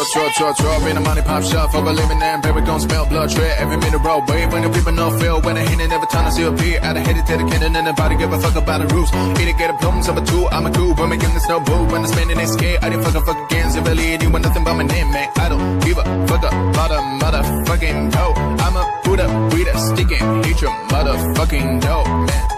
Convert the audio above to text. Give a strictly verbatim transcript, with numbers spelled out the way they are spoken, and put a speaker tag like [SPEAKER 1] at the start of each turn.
[SPEAKER 1] draw, draw, draw, draw. In the money pop shop, over living there, and baby gon' smell blood trail. Every minute roll, wave when the people no feel. When I hit it, every time I see a beer. Out of headed to the cannon, and nobody give a fuck about the rules. Either get a plum, number two, I'm a cool. When making this no boo, when I'm spending they scared. I didn't fuck a fuck again, so really anyone nothing but my name, man. I don't give a fuck about a motherfucking dough. I'm a Buddha, breeder, sticking, hate your motherfucking dough, man.